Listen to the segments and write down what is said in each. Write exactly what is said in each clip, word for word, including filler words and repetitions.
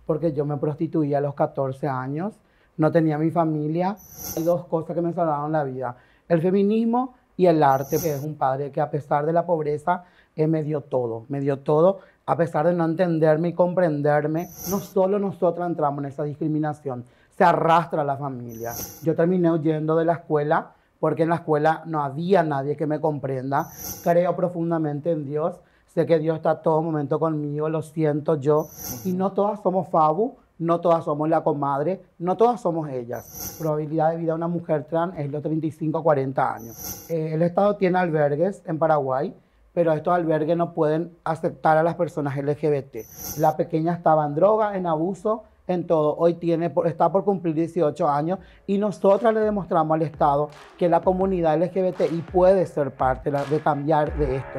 porque yo me prostituía a los catorce años, no tenía mi familia. Hay dos cosas que me salvaron la vida: el feminismo y el arte, que es un padre que a pesar de la pobreza eh, me dio todo, me dio todo, a pesar de no entenderme y comprenderme. No solo nosotros entramos en esa discriminación, se arrastra a la familia. Yo terminé huyendo de la escuela porque en la escuela no había nadie que me comprenda. Creo profundamente en Dios, sé que Dios está a todo momento conmigo, lo siento yo. Y no todas somos Fabu, no todas somos la comadre, no todas somos ellas. Probabilidad de vida de una mujer trans es los treinta y cinco a cuarenta años. Eh, el Estado tiene albergues en Paraguay, pero estos albergues no pueden aceptar a las personas L G B T. La pequeña estaba en droga, en abuso, en todo. Hoy tiene, está por cumplir dieciocho años y nosotras le demostramos al Estado que la comunidad L G B T I puede ser parte de cambiar de esto.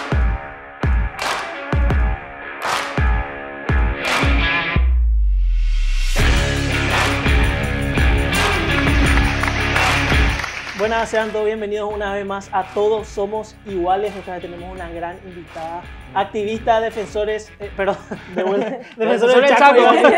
Buenas, sean todos bienvenidos una vez más a Todos Somos Iguales. Esta vez tenemos una gran invitada, activista, defensores, eh, perdón, de vuelta, defensores del Chaco.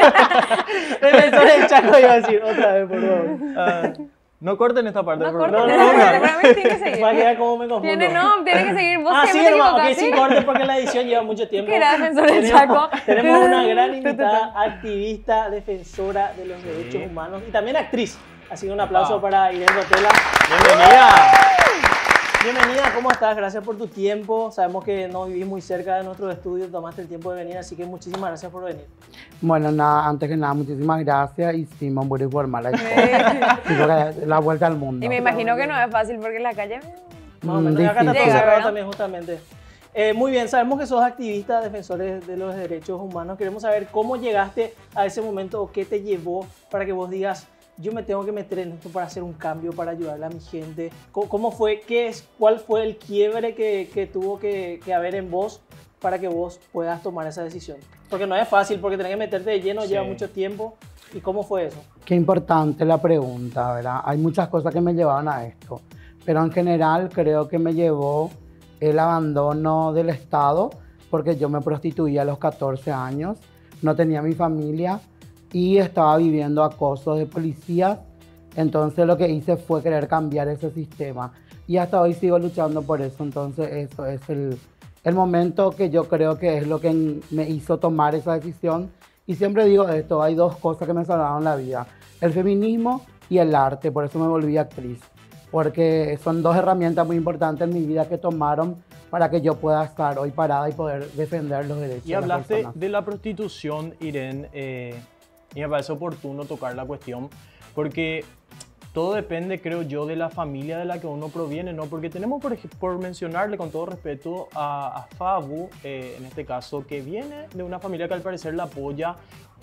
Defensores del Chaco iba a decir otra vez, por favor. Uh, no corten esta parte, no por favor. No, no, no, no, no. Tiene que seguir. Va a quedar como me confundo. Tiene, no, tiene que seguir. Vos ah, sí, siempre hermano, te ok, sin corte porque la edición lleva mucho tiempo. ¿Qué era defensor del tenemos, Chaco? Tenemos una gran invitada, activista, defensora de los derechos sí. humanos y también actriz. Así que un aplauso ah. para Irene Rotella. Bienvenida. Bienvenida, ¿cómo estás? Gracias por tu tiempo. Sabemos que no vivís muy cerca de nuestros estudios, tomaste el tiempo de venir, así que muchísimas gracias por venir. Bueno, nada, antes que nada, muchísimas gracias y sí, me voy a formar la, la vuelta al mundo. Y me imagino que no es fácil porque en la calle... Más o menos, y acá está todo cerrado también, justamente. Eh, muy bien, sabemos que sos activista, defensores de los derechos humanos. Queremos saber cómo llegaste a ese momento o qué te llevó para que vos digas: yo me tengo que meter en esto para hacer un cambio, para ayudarle a mi gente. ¿Cómo fue? ¿Qué es? ¿Cuál fue el quiebre que, que tuvo que, que haber en vos para que vos puedas tomar esa decisión? Porque no es fácil, porque tenés que meterte de lleno, sí. lleva mucho tiempo. ¿Y cómo fue eso? Qué importante la pregunta, ¿verdad? Hay muchas cosas que me llevaron a esto, pero en general creo que me llevó el abandono del Estado, porque yo me prostituía a los catorce años, no tenía mi familia, y estaba viviendo acoso de policías. Entonces lo que hice fue querer cambiar ese sistema y hasta hoy sigo luchando por eso. Entonces eso es el, el momento que yo creo que es lo que me hizo tomar esa decisión. Y siempre digo esto: hay dos cosas que me salvaron la vida: el feminismo y el arte. Por eso me volví actriz, porque son dos herramientas muy importantes en mi vida que tomaron para que yo pueda estar hoy parada y poder defender los derechos y de las personas. Y hablaste de la prostitución, Irene, eh, y me parece oportuno tocar la cuestión, porque todo depende, creo yo, de la familia de la que uno proviene, ¿no? Porque tenemos, por, por mencionarle con todo respeto a, a Fabu, eh, en este caso, que viene de una familia que al parecer la apoya,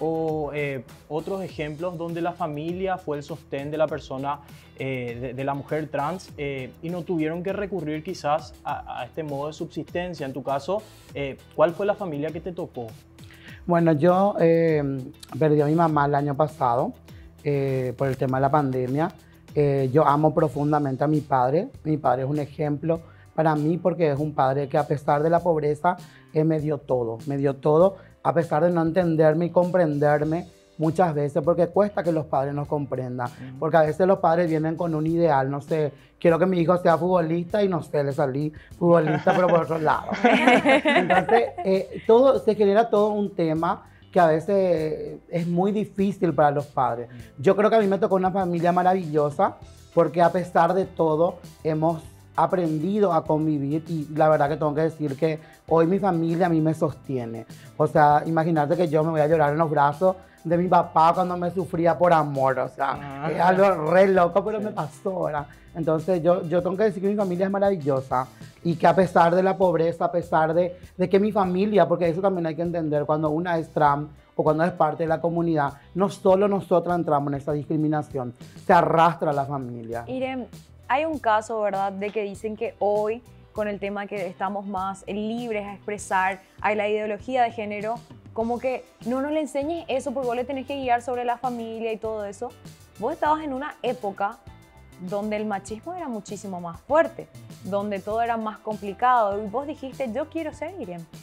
o eh, otros ejemplos donde la familia fue el sostén de la persona, eh, de, de la mujer trans, eh, y no tuvieron que recurrir quizás a, a este modo de subsistencia. En tu caso, eh, ¿cuál fue la familia que te tocó? Bueno, yo eh, perdí a mi mamá el año pasado eh, por el tema de la pandemia. Eh, yo amo profundamente a mi padre. Mi padre es un ejemplo para mí porque es un padre que a pesar de la pobreza eh, me dio todo, me dio todo, a pesar de no entenderme y comprenderme muchas veces, porque cuesta que los padres nos comprendan, uh-huh. porque a veces los padres vienen con un ideal, no sé, quiero que mi hijo sea futbolista y no sé, le salí futbolista pero por otro lado. Entonces, eh, todo, se genera todo un tema que a veces es muy difícil para los padres. Yo creo que a mí me tocó una familia maravillosa porque a pesar de todo hemos aprendido a convivir y la verdad que tengo que decir que hoy mi familia a mí me sostiene. O sea, imagínate que yo me voy a llorar en los brazos de mi papá cuando me sufría por amor, o sea, ah, es algo re loco, pero sí. me pasó, ¿verdad? Entonces yo, yo tengo que decir que mi familia es maravillosa y que a pesar de la pobreza, a pesar de, de que mi familia, porque eso también hay que entender, cuando una es trans o cuando es parte de la comunidad, no solo nosotras entramos en esa discriminación, se arrastra a la familia. Irene, hay un caso, ¿verdad?, de que dicen que hoy, con el tema que estamos más libres a expresar, hay la ideología de género, como que no nos le enseñes eso porque vos le tenés que guiar sobre la familia y todo eso. Vos estabas en una época donde el machismo era muchísimo más fuerte, donde todo era más complicado y vos dijiste, yo quiero ser Irene.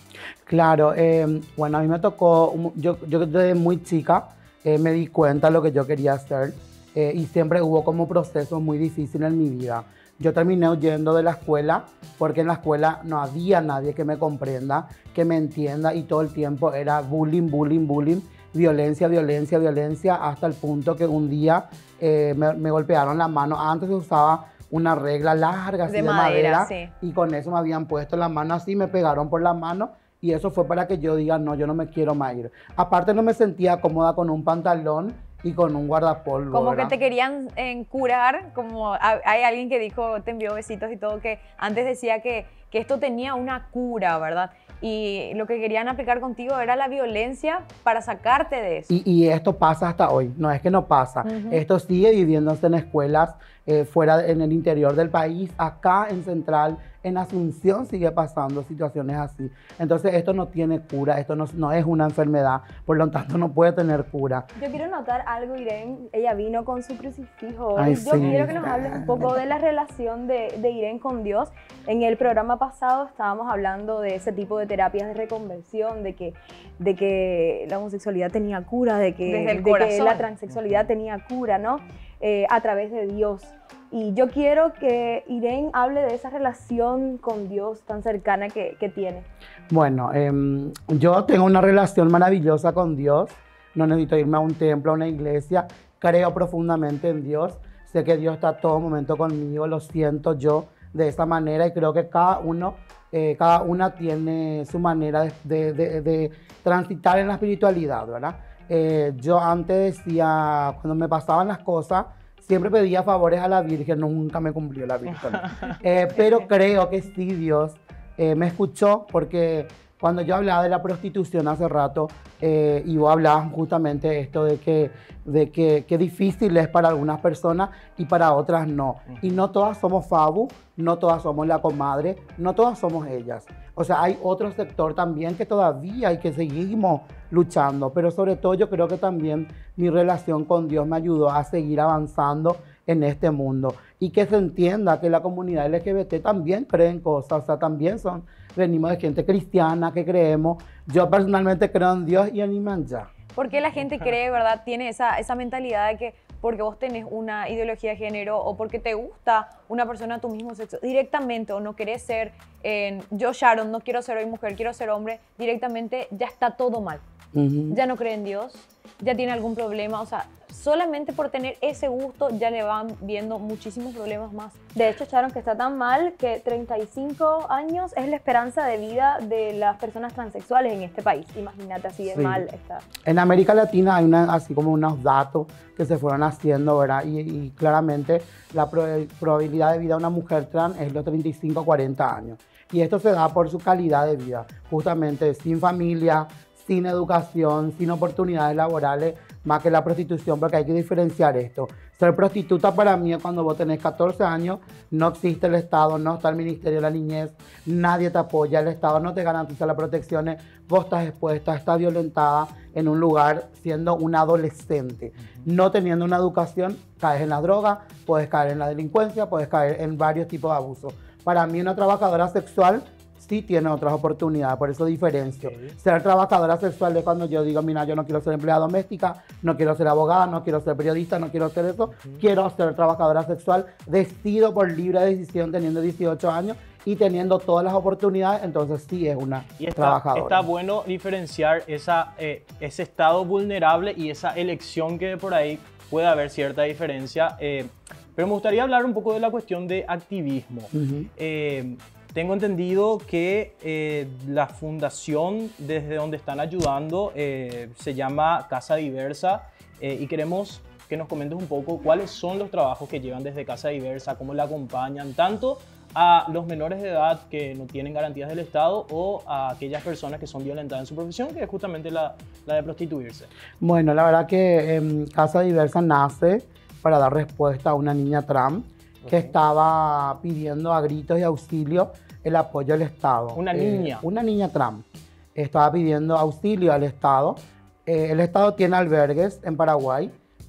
Claro, eh, bueno, a mí me tocó, yo, yo desde muy chica eh, me di cuenta de lo que yo quería hacer eh, y siempre hubo como procesos muy difíciles en mi vida. Yo terminé huyendo de la escuela porque en la escuela no había nadie que me comprenda, que me entienda y todo el tiempo era bullying, bullying, bullying, violencia, violencia, violencia, hasta el punto que un día eh, me, me golpearon la mano. Antes se usaba una regla larga así De de, madera, madera sí. y con eso me habían puesto la mano así, me pegaron por la mano y eso fue para que yo diga, no, yo no me quiero más ir. Aparte no me sentía cómoda con un pantalón y con un guardapolvo. Como ¿verdad? que te querían eh, curar, como ha- hay alguien que dijo, te envió besitos y todo, que antes decía que, que esto tenía una cura, ¿verdad? Y lo que querían aplicar contigo era la violencia para sacarte de eso. Y, y esto pasa hasta hoy, no es que no pasa. Ujú. Esto sigue viviéndose en escuelas eh, fuera, en el interior del país, acá en Central, en Asunción sigue pasando situaciones así. Entonces esto no tiene cura, esto no, no es una enfermedad, por lo tanto no puede tener cura. Yo quiero notar algo, Irene. Ella vino con su crucifijo hoy. Ay, Yo sí. quiero que nos hables un poco de la relación de, de Irene con Dios. En el programa pasado estábamos hablando de ese tipo de terapias de reconversión, de que, de que la homosexualidad tenía cura, de que, Desde el de que corazón. la transexualidad tenía cura, ¿no? Eh, a través de Dios. Y yo quiero que Irene hable de esa relación con Dios tan cercana que, que tiene. Bueno, em, yo tengo una relación maravillosa con Dios, no necesito irme a un templo, a una iglesia, creo profundamente en Dios, sé que Dios está a todo momento conmigo, lo siento yo de esa manera y creo que cada uno, eh, cada una tiene su manera de, de- de- de transitar en la espiritualidad, ¿verdad? Eh, yo antes decía, cuando me pasaban las cosas, siempre pedía favores a la Virgen, nunca me cumplió la Virgen. Eh, pero creo que sí, Dios eh, me escuchó porque cuando yo hablaba de la prostitución hace rato, eh, y vos hablabas justamente esto de que, de que, que difícil es para algunas personas y para otras no. Y no todas somos Fabu, no todas somos la comadre, no todas somos ellas. O sea, hay otro sector también que todavía hay que seguimos luchando, pero sobre todo yo creo que también mi relación con Dios me ayudó a seguir avanzando en este mundo y que se entienda que la comunidad L G B T también creen cosas, o sea, también son, venimos de gente cristiana que creemos. Yo personalmente creo en Dios y en Imanjá. ¿Por qué la gente cree, verdad, tiene esa, esa mentalidad de que porque vos tenés una ideología de género o porque te gusta una persona de tu mismo sexo directamente o no querés ser, eh, yo Sharon, no quiero ser hoy mujer, quiero ser hombre, directamente ya está todo mal? Ujú. Ya no cree en Dios, ya tiene algún problema, o sea, solamente por tener ese gusto ya le van viendo muchísimos problemas más. De hecho, Sharon, que está tan mal que treinta y cinco años es la esperanza de vida de las personas transexuales en este país. Imagínate, así de Sí. mal está. En América Latina hay una, así como unos datos que se fueron haciendo, ¿verdad? Y, y claramente la prob- probabilidad de vida de una mujer trans es los treinta y cinco a cuarenta años. Y esto se da por su calidad de vida, justamente sin familia, sin educación, sin oportunidades laborales, más que la prostitución, porque hay que diferenciar esto. Ser prostituta para mí es cuando vos tenés catorce años, no existe el Estado, no está el Ministerio de la Niñez, nadie te apoya, el Estado no te garantiza las protecciones, vos estás expuesta, estás violentada en un lugar siendo una adolescente. No teniendo una educación, caes en la droga, puedes caer en la delincuencia, puedes caer en varios tipos de abusos. Para mí una trabajadora sexual sí tiene otras oportunidades, por eso diferencio. Sí. Ser trabajadora sexual es cuando yo digo, mira, yo no quiero ser empleada doméstica, no quiero ser abogada, no quiero ser periodista, no quiero ser eso, quiero ser trabajadora sexual, decido por libre decisión teniendo dieciocho años y teniendo todas las oportunidades, entonces sí es una Y está, trabajadora. está bueno diferenciar esa, eh, ese estado vulnerable y esa elección que por ahí puede haber cierta diferencia. eh, pero me gustaría hablar un poco de la cuestión de activismo. Ujú. Eh, tengo entendido que eh, la fundación desde donde están ayudando eh, se llama Casa Diversa eh, y queremos que nos comentes un poco cuáles son los trabajos que llevan desde Casa Diversa, cómo la acompañan tanto a los menores de edad que no tienen garantías del Estado o a aquellas personas que son violentadas en su profesión, que es justamente la, la de prostituirse. Bueno, la verdad que em, Casa Diversa nace para dar respuesta a una niña trans que Ok. estaba pidiendo a gritos y auxilio el apoyo del Estado. Una Eh, niña. Una niña trans. Estaba pidiendo auxilio al Estado. Eh, el Estado tiene albergues en Paraguay,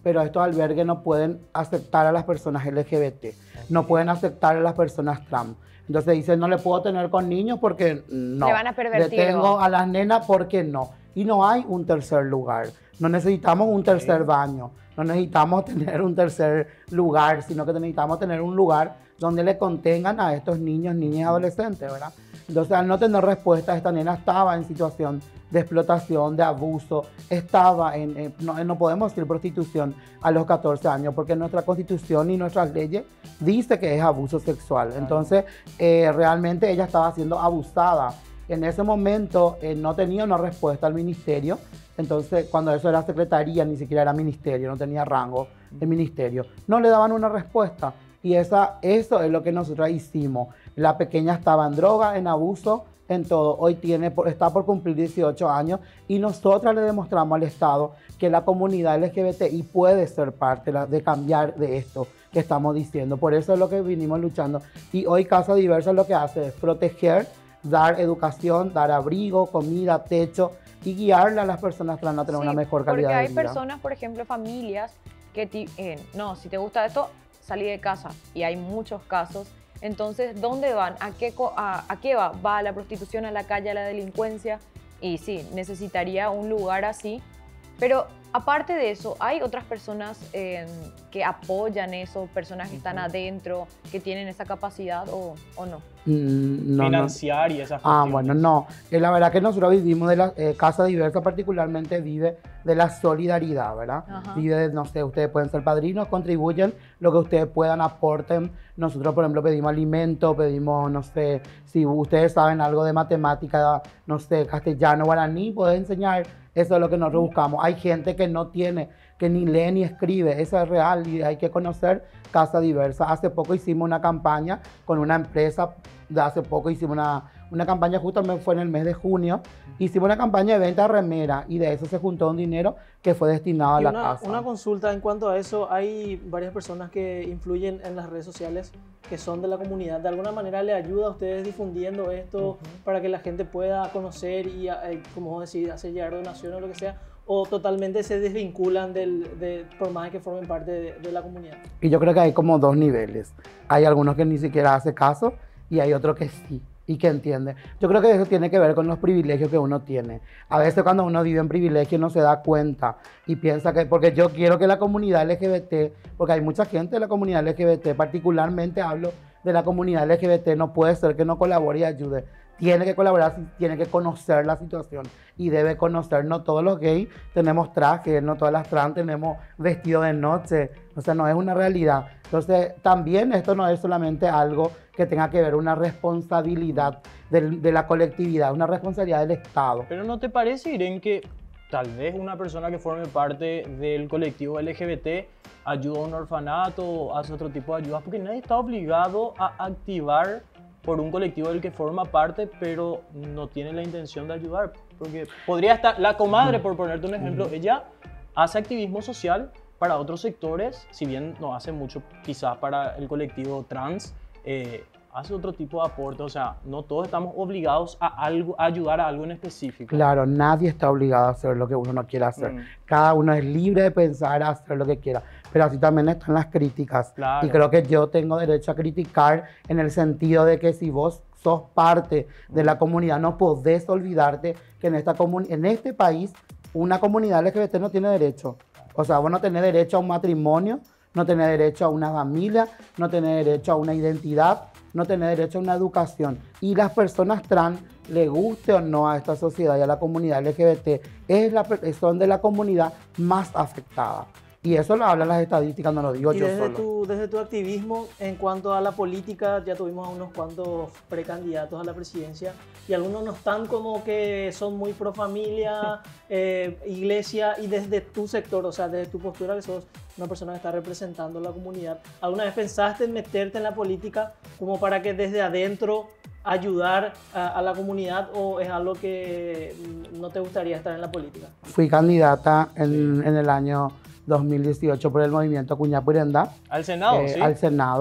pero estos albergues no pueden aceptar a las personas L G B T, no pueden aceptar a las personas trans. Entonces dicen, no le puedo tener con niños porque no. Le van a pervertir. Le tengo a las nenas porque no. Y no hay un tercer lugar. No necesitamos un tercer baño, no necesitamos tener un tercer lugar, sino que necesitamos tener un lugar donde le contengan a estos niños, niñas y adolescentes, ¿verdad? Entonces, al no tener respuesta, esta nena estaba en situación de explotación, de abuso, estaba en, en no, no podemos decir prostitución a los catorce años, porque nuestra constitución y nuestras leyes dice que es abuso sexual. Entonces, eh, realmente ella estaba siendo abusada. En ese momento eh, no tenía una respuesta al ministerio, entonces cuando eso era secretaría, ni siquiera era ministerio, no tenía rango de ministerio, no le daban una respuesta. Y esa, eso es lo que nosotros hicimos. La pequeña estaba en droga, en abuso, en todo. Hoy tiene, está por cumplir dieciocho años y nosotras le demostramos al Estado que la comunidad L G B T I puede ser parte de cambiar de esto que estamos diciendo. Por eso es lo que vinimos luchando. Y hoy Casa Diversa lo que hace es proteger, dar educación, dar abrigo, comida, techo y guiarle a las personas trans a tener Sí, una mejor calidad de vida. Porque hay personas, por ejemplo, familias que, ti- eh, no, si te gusta esto, salí de casa. Y hay muchos casos. Entonces, ¿dónde van? ¿A qué, co- a, a qué va? ¿Va a la prostitución, a la calle, a la delincuencia? Y sí, necesitaría un lugar así. Pero aparte de eso, ¿hay otras personas eh, que apoyan eso? Personas que están adentro, que tienen esa capacidad o, o no? Mm, no, no. Financiar y esas Ah, cuestiones. bueno, no. Eh, la verdad que nosotros vivimos de la eh, Casa Diversa, particularmente vive de la solidaridad, ¿verdad? Ajá. Vive de, no sé, ustedes pueden ser padrinos, contribuyen, lo que ustedes puedan, aporten. Nosotros, por ejemplo, pedimos alimento, pedimos, no sé, si ustedes saben algo de matemática, no sé, castellano, guaraní, pueden enseñar. Eso es lo que nosotros buscamos. Hay gente que no tiene, que ni lee ni escribe. Eso es real y hay que conocer Casa Diversa. Hace poco hicimos una campaña con una empresa, de hace poco hicimos una, una campaña, justamente fue en el mes de junio, hicimos una campaña de venta de remera y de eso se juntó un dinero que fue destinado a Y la una, casa. una consulta en cuanto a eso, hay varias personas que influyen en las redes sociales que son de la comunidad. ¿De alguna manera le ayuda a ustedes difundiendo esto uh-huh. para que la gente pueda conocer y, eh, como vos decís, hacer llegar donaciones o lo que sea? ¿O totalmente se desvinculan del, de, por más que formen parte de, de la comunidad? Y yo creo que hay como dos niveles. Hay algunos que ni siquiera hacen caso y hay otros que sí y que entienden. Yo creo que eso tiene que ver con los privilegios que uno tiene. A veces cuando uno vive en privilegio no se da cuenta y piensa que, porque yo quiero que la comunidad L G B T, porque hay mucha gente de la comunidad L G B T, particularmente hablo de la comunidad L G B T, no puede ser que no colabore y ayude. Tiene que colaborar, tiene que conocer la situación y debe conocer. No todos los gays tenemos trajes, no todas las trans tenemos vestido de noche. O sea, no es una realidad. Entonces, también esto no es solamente algo que tenga que ver una responsabilidad de, de la colectividad, una responsabilidad del Estado. Pero ¿no te parece, Irene, que tal vez una persona que forme parte del colectivo L G B T ayuda a un orfanato o hace otro tipo de ayudas? Porque nadie está obligado a activar por un colectivo del que forma parte, pero no tiene la intención de ayudar. Porque podría estar, la comadre, por ponerte un ejemplo, ella hace activismo social para otros sectores, si bien no hace mucho quizás para el colectivo trans, eh, hace otro tipo de aporte. O sea, no todos estamos obligados a, algo, a ayudar a algo en específico. Claro, nadie está obligado a hacer lo que uno no quiere hacer. Mm. Cada uno es libre de pensar a hacer lo que quiera. Pero así también están las críticas. Claro. Y creo que yo tengo derecho a criticar en el sentido de que si vos sos parte de la comunidad, no podés olvidarte que en, esta en este país una comunidad L G B T no tiene derecho. O sea, vos no tenés derecho a un matrimonio, no tenés derecho a una familia, no tenés derecho a una identidad, no tenés derecho a una educación. Y las personas trans, le guste o no a esta sociedad y a la comunidad L G B T, es la, son de la comunidad más afectada. Y eso lo hablan las estadísticas, no lo digo y yo desde solo. Tu, desde tu activismo, en cuanto a la política, ya tuvimos a unos cuantos precandidatos a la presidencia y algunos no están como que son muy pro familia, eh, iglesia, y desde tu sector, o sea, desde tu postura, que sos una persona que está representando la comunidad, ¿alguna vez pensaste en meterte en la política como para que desde adentro ayudar a, a la comunidad, o es algo que no te gustaría estar en la política? Fui candidata en, en el año dos mil dieciocho por el movimiento Cuñapurenda. ¿Al Senado? Eh, sí. Al Senado.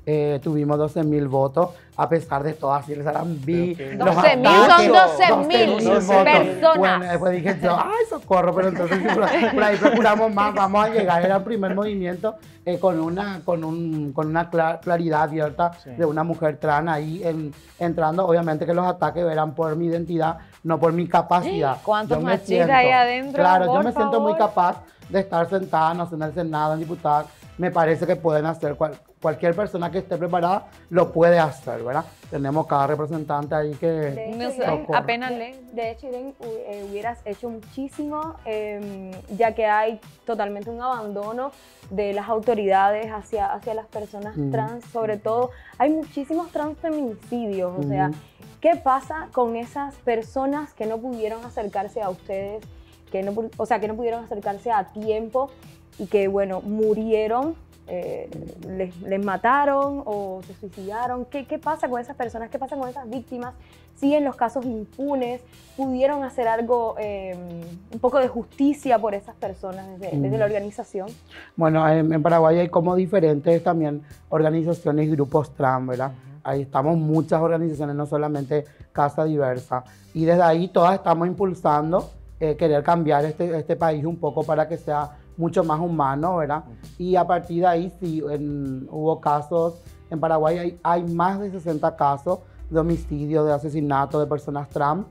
Eh, tuvimos doce mil votos, a pesar de todo, así les harán vi. doce mil son doce mil personas. Bueno, después dije yo, ay, socorro, pero entonces por ahí, por ahí procuramos más, vamos a llegar. Era el primer movimiento eh, con una, con un, con una clar, claridad abierta sí. de una mujer trans ahí en, entrando. Obviamente que los ataques eran por mi identidad, no por mi capacidad. ¿Cuántos machistas hay adentro? Claro, por yo me favor. siento muy capaz de estar sentada, no sé, en el Senado, en diputada. Me parece que pueden hacer cual, cualquier persona que esté preparada lo puede hacer, ¿verdad? Tenemos cada representante ahí que de hecho, no sé, Irene, apenas de, leen. de hecho, Irene, eh, hubieras hecho muchísimo, eh, ya que hay totalmente un abandono de las autoridades hacia, hacia las personas mm. trans, sobre todo. Hay muchísimos transfeminicidios, o mm. sea, ¿qué pasa con esas personas que no pudieron acercarse a ustedes, que no, o sea, que no pudieron acercarse a tiempo y que, bueno, murieron, eh, les, les mataron o se suicidaron? ¿Qué, ¿Qué pasa con esas personas? ¿Qué pasa con esas víctimas? ¿Siguen los casos impunes? ¿Pudieron hacer algo, eh, un poco de justicia por esas personas desde, mm. desde la organización? Bueno, en, en Paraguay hay como diferentes también organizaciones y grupos trans, ¿verdad? Ahí estamos muchas organizaciones, no solamente Casa Diversa. Y desde ahí todas estamos impulsando eh, querer cambiar este, este país un poco para que sea mucho más humano, ¿verdad? Y a partir de ahí sí, en, hubo casos, en Paraguay hay, hay más de sesenta casos de homicidio, de asesinato de personas trans,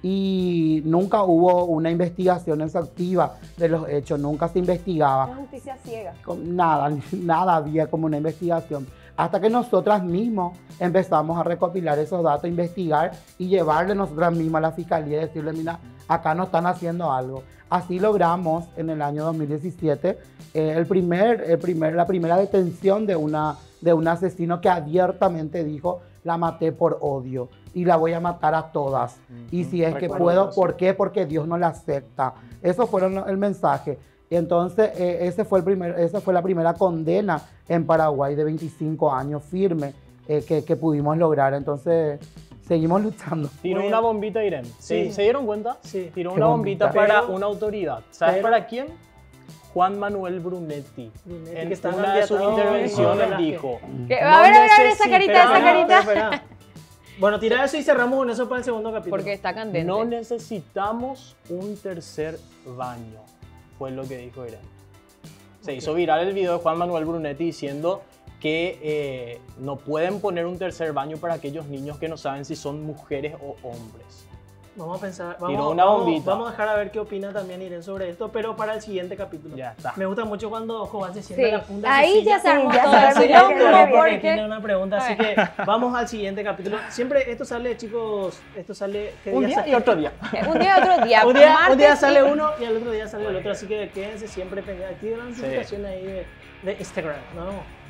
y nunca hubo una investigación exhaustiva de los hechos, nunca se investigaba. Una justicia ciega. Con nada, nada había como una investigación. Hasta que nosotras mismos empezamos a recopilar esos datos, investigar y llevarle nosotras mismas a la fiscalía y decirle, mira, acá no están haciendo algo. Así logramos en el año dos mil diecisiete eh, el primer, el primer, la primera detención de, una, de un asesino que abiertamente dijo, la maté por odio y la voy a matar a todas. Uh-huh. Y si es que puedo, ¿por qué? Porque Dios no la acepta. Eso fue el mensaje. Entonces, eh, ese fue el primer, esa fue la primera condena en Paraguay de veinticinco años firme eh, que, que pudimos lograr. Entonces, seguimos luchando. Tiró bueno. una bombita, Irene. Sí. ¿Se dieron cuenta? Sí. Tiró una bombita, bombita para una autoridad. ¿Sabes pero, para quién? Juan Manuel Brunetti. Brunetti en que una de sus intervenciones no, dijo... Que, no a ver, a ver, a ver, esa carita, esa carita. Espera, espera. Bueno, tira eso y cerramos con eso para el segundo capítulo. Porque está candente. No necesitamos un tercer baño, fue lo que dijo Irene. Se okay. hizo viral el video de Juan Manuel Brunetti diciendo que eh, no pueden poner un tercer baño para aquellos niños que no saben si son mujeres o hombres. Vamos a pensar, vamos, Tiró una bombita. Vamos, vamos a dejar a ver qué opina también Irene sobre esto, pero para el siguiente capítulo. Ya está. Me gusta mucho cuando Jovan se sienta sí. en la punta Ahí de su ya se armó todo el porque tiene una pregunta, así que vamos al siguiente capítulo. Siempre esto sale, chicos, esto sale... ¿qué un día día sale? y otro día. Un día y otro día. un, día un día sale uno y al otro día sale el otro, así que quédense siempre pendientes. Activen la notificación sí. ahí de, de Instagram, ¿no?